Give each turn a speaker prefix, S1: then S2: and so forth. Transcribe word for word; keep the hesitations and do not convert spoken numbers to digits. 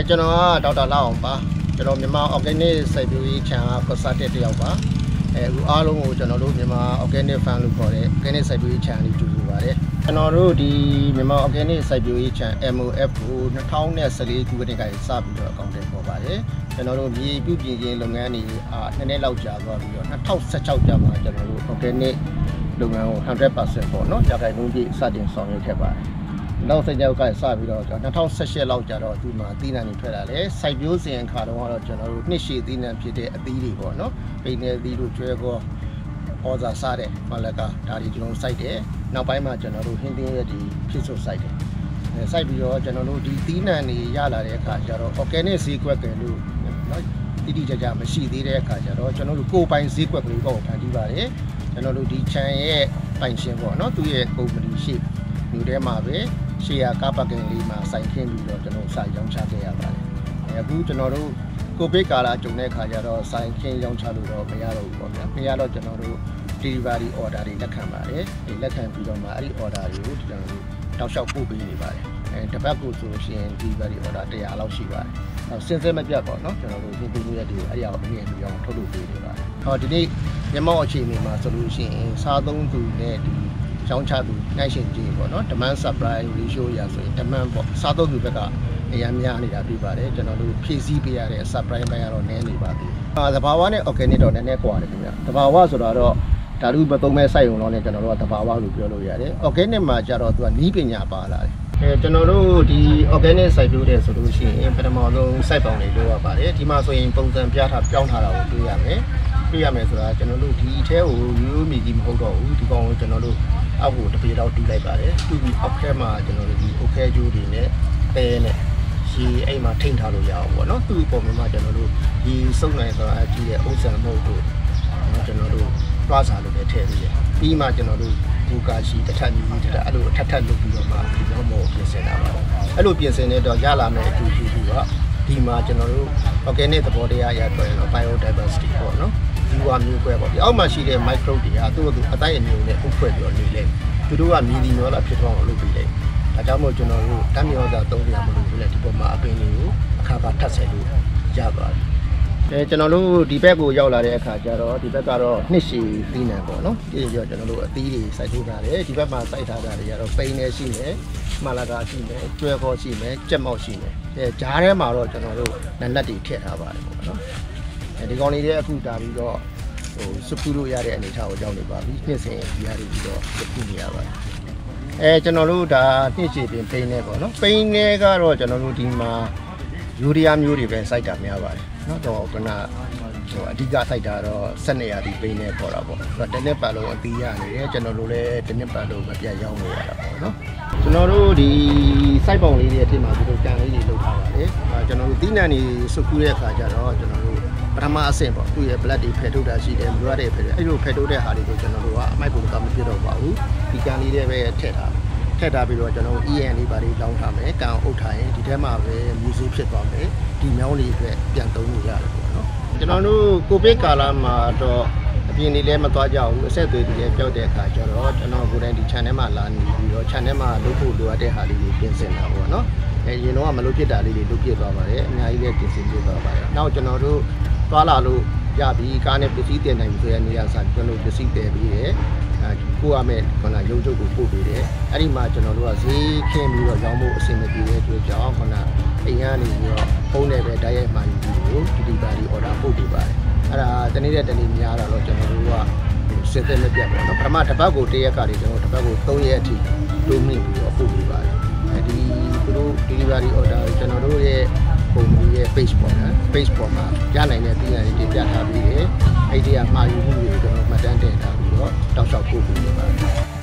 S1: ကျွန်တော်ကဒေါက်တာလောက်အောင်ပါကျွန်တော်မြန်မာ organic စိုက်ပျိုးရေးခြံက consultant တယောက်ပါအဲအခုအားလုံးကိုကျွန်တော်တို့မြန်မာ organic farm လို့ခေါ်တဲ့ organic စိုက်ပျိုးရေးခြံလေးတူတူပါတယ်ကျွန်တော်တို့ဒီမြန်မာ organic စိုက်ပျိုးရေးခြံ M O F ကိုtwo thousand fourteenခုနှစ်ကစပြီးတော့အကောင့်တင်ပေါ်ပါတယ်ကျွန်တော်တို့မြေပြုပြင်ခြင်းလုပ်ငန်းတွေအာနည်းနည်းလောက်ကြာသွားပြီးတော့two thousand sixteenကြာမှာကျွန်တော်တို့ organic လုပ်ငန်းကိုone hundred percent ပေါ့နော်ရာခိုင်နှုန်းပြည့်စတင်ဆောင်ရွက်ခဲ့ပါတယ်နောက်ဆက်ကြောက်ကစပြီးတော့two thousand eighteenလောက်ကြာတော့ဒီမှာသီးနှံတွေထွက်လာတယ်စိုက်ပျိုးစဉ်အခါတော့ကတော့ကျွန်တော်တို့နှစ်ရှည်သီးနှံဖြစ်တဲ့အသီးတွေပေါ့နော်ပိန်နေသီးတို့ကျွဲကောဩဇာစားတဲ့မလကဒါတွေကျွန်တော်စိုက်တယ်နောက်ပိုင်းမှာကျွန်တော်တို့ဟင်းသင်းရဲ့ဒီဖြစ်စုစိုက်တယ်အဲစိုက်ပြီးတော့ကျွန်တော်တို့ဒီသီးနှံတွေရလာတဲ့အခါကျတော့ organic ဈေးကွက်ကလို့နော်တိတိကျကျမရှိသေးတဲ့အခါကျတော့ကျွန်တော်တို့ကိုယ်ပိုင်ဈေးကွက်ကလေးတော့ဖန်တီးပါတယ်ကျွန်တော်တို့ဒီခြံရဲ့ပိုင်ရှင်ပေါ့နော်သူ့ရဲ့ကုမ္ပဏီရှိလူထဲမှာပဲရှေ့ကကားပါကင်လေးမှာစိုက်ခင်းပြီးတော့ကျွန်တော်စိုက်ရောင်းချခဲ့ရပါတယ်။အခုကျွန်တော်တို့ကိုဗစ်ကာလကြုံတဲ့ခါကျတော့စိုက်ခင်းရောင်းချလို့တော့မရတော့ဘူးပေါ့ဗျာ။မရတော့ကျွန်တော်တို့ delivery order တွေလက်ခံပါတယ်။ဒီလက်ခံပြီးတော့မှအဲ့ဒီ order တွေကိုကျွန်တော်တို့တောက်လျှောက်ပို့ပေးနေပါတယ်။အဲတစ်ပတ်ကိုဆိုလို့ရှိရင် delivery order one hundredလောက်ရှိပါတယ်။နောက်စဉ်ဆက်မပြတ်ပေါ့နော်ကျွန်တော်တို့ဒီပြည်ရဲ့ဒီအဲ့ဒီအောင်အမြင်ပြီးအောင်ထုတ်လုပ်ပေးနေပါတယ်။ဟောဒီနေ့မြန်မာအခြေအနေမှာဆိုလို့ရှိရင်စားသုံးသူနဲ့ဒီရောင်းချသူနိုင်ရှင်ကြီးပေါ့နော် demand supply ratio ရာဆိုရင် demand ပေါ့စားသုံးသူဘက်ကအများများနေတာပြပါတယ်ကျွန်တော်တို့ဖြည့်ဆည်းပေးရတဲ့ supply ဘက်ကတော့နည်းနေပါသေးတယ်။သဘာဝနဲ့ organic တော့နည်းနည်းကွာတယ်ခင်ဗျ။သဘာဝဆိုတော့ဓာတုမသုံးမဲ့စိုက်ုံတော့လည်းကျွန်တော်တို့ကသဘာဝလို့ပြောလို့ရတယ်။ organic မှာကျတော့သူကနီးပညာပါလာတယ်။အဲကျွန်တော်တို့ဒီ organic စိုက်ပျိုးတယ်ဆိုလို့ရှိရင်ပထမဆုံးစိုက်ပေါင်တွေလိုရပါတယ်။ဒီမှာဆိုရင်ပုံစံပြထားပြောင်းထားတာကိုတွေ့ရမယ်။တွေ့ရမယ်ဆိုတာကျွန်တော်တို့ဒီအထဲကိုရိုးမီကြီးမဟုတ်တော့ဘူးဒီကောင်ကိုကျွန်တော်တို့အောက်ကိုတပေတော့တူလိုက်ပါတယ်တူပြီးအောက်ထဲမှာကျွန်တော်တို့ဒီအိုခဲကျိုးတွေနဲ့ပဲနဲ့ရှည်အဲ့မှာထိန်းထားလို့ရအောင်ပေါ့နော်သူ့ပုံမှာကျွန်တော်တို့ဒီစုံနိုင်ဆိုတာအကြီးရဲ့ဥစ္စာမဟုတ်တို့ကျွန်တော်တို့တွားစားလို့ပဲထည့်ပြီးရပြီးမှကျွန်တော်တို့ဘူကာရှိတစ်ထပ်ကြီးတစ်ထပ်အဲ့လိုထပ်ထပ်လုပ်ပြီးတော့မှဒီတော့မို့ပြင်ဆင်တာပါအဲ့လိုပြင်ဆင်နေတော့ရလာမယ့်အတူတူကဒီမှာကျွန်တော်တို့ organic သဘောတရားရတွေ့တော့ biodiversity ပေါ့နော်ဒီဝါမျိုးကွဲပေါ့ဒီအောက်မှာရှိတဲ့ micro တွေကသူ့သူအတိုင်းအမျိုးနဲ့ဥဖွဲ့ပြီးတော့နေလေသူတို့ကမြည်ဒီမျိုးလာဖြစ်သွားအောင်လုပ်ပြီးလေဒါကြောင့်မို့ကျွန်တော်တို့တမ်းမြောသာသုံးပြရမလို့လေဒီပေါ်မှာအပင်တွေကိုအခါခါထပ်ဆက်လို့ရသွားတယ်အဲကျွန်တော်တို့ဒီဘက်ကိုရောက်လာတဲ့အခါကျတော့ဒီဘက်ကတော့နှစ်ရှည်သီးနှံပေါ့နော်ပြီးတော့ကျွန်တော်တို့အသီးတွေစိုက်ထုတ်ထားတယ်ဒီဘက်မှာစိုက်ထားတာတွေကတော့ပိန်နေရှိတယ်မလာကာရှိမယ်ကျွဲခေါ်ရှိမယ်ကြက်မောက်ရှိမယ်အဲဂျားထဲမှာတော့ကျွန်တော်တို့နက်လက်တွေထည့်ထားပါတယ်ပေါ့နော်အဲဒီကောင်လေးတွေအခုတာပြီးတော့ဟိုစပူလို့ရတဲ့အနေအထားကိုကြောက်နေပါပြီနှစ်စဉ်ဒီဟာတွေပြီးတော့စပူနေရပါတယ်အဲကျွန်တော်တို့ဒါနှစ်ချီပင်ပိန်းနေပေါ့နော်ပိန်းနေကတော့ကျွန်တော်တို့ဒီမှာယူရီးယားမျိုးတွေပဲစိုက်တာများပါတယ်နော်တော့ကနဟိုအဓိကစိုက်တာတော့ဆက်နေရသည်ပိန်းနေပေါ်တာပေါ့ဆိုတော့တစ်နှစ်ပတ်လုံးအသီးရနေတယ်ကျွန်တော်တို့လည်းတစ်နှစ်ပတ်လုံးမပြတ်ရောင်းနေရတာပေါ့နော်ကျွန်တော်တို့ဒီစိုက်ပုံလေးတွေအထက်မှာဒီလိုကန်လေးတွေလုပ်ထားပါတယ်အဲကျွန်တော်တို့သီးနှံတွေစုပ်ကူးတဲ့အခါကျတော့ကျွန်တော်တို့ပထမအဆင့်ပေါ့သူ့ရဲ့ blood တွေဖယ်ထုတ်တာရှိတယ်လိုရတဲ့ဖယ်တယ်အဲ့လိုဖယ်ထုတ်တဲ့ဟာတွေကိုကျွန်တော်တို့ကအမိုက်ပုံကမပြတ်တော့ပါဘူးဒီကန်လေးတွေပဲထည့်ထားထည့်ထားပြီးတော့ကျွန်တော် E N လေးပါလေးလောင်းထားမယ်ကန်အုပ်ထားရင်ဒီထဲမှာပဲမျိုးစေ့ဖြစ်သွားမယ်ဒီမြောင်းလေးအတွက်ပြန်သုံးလို့ရတယ်ပေါ့နော်ကျွန်တော်တို့ကိုဗစ်ကာလမှာတော့အပြင်နေလည်းမသွားကြဘူးအဆက်အသွယ်တွေလည်းပျောက်တဲ့အခါကျတော့ကျွန်တော်ကိုယ်တိုင်ဒီ channel မှာလာနေပြီးတော့ channel မှာလုပ်ဖို့လိုအပ်တဲ့ဟာလေးတွေပြင်ဆင်တာပေါ့နော်အဲရင်တော့မလုပ်ဖြစ်တာလေးတွေလုပ်ပြသွားပါတယ်အများကြီးလည်းပြင်ဆင်ပြသွားပါတယ်နောက်ကျွန်တော်တို့သွားလာလို့ရပြီကားနဲ့ပစ္စည်းတင်နိုင်ပြီဆိုတဲ့နေရာဆိုင်ကျွန်တော်ပစ္စည်းတည်ပြီးတယ်အဲကိုရမယ်ခဏရုံချုပ်ကိုပို့ပေးတယ်အဲ့ဒီမှာကျွန်တော်တို့ကဈေးခင်းပြီးတော့ရောင်းဖို့အဆင်မပြေတဲ့အတွက်ကြောင့်ခဏအိမ်ကနေပြီးတော့ဖုန်းနဲ့ပဲတိုက်ရိုက်မှန်ပြီးကို delivery order ပို့ပေးပါတယ်အဲ့ဒါတနေ့တဲ့တနေ့များတော့ကျွန်တော်တို့ကစစ်သက်မပြတ်ပေါ့နော်ပထမတစ်ပတ်ကိုတစ်ရက်ကတွေကျွန်တော်တစ်ပတ်ကိုသုံးရက်အထိတိုးမြင့်ပြီးတော့ပို့ပေးပါတယ်အဲဒီသူတို့ delivery order ကျွန်တော်တို့ရဲ့ပုံမှန်ရဲ့ page ပေါ်မှာ page ပေါ်မှာရနိုင်တဲ့ပြည်နယ်တွေတင်ပြထားပြီးတယ်အဲ့ဒီကမှာယူမှုတွေကိုကျွန်တော်မှတ်တမ်းတင်ထားပြီးတော့တောက်လျှောက်ပို့ပေးနေပါတယ်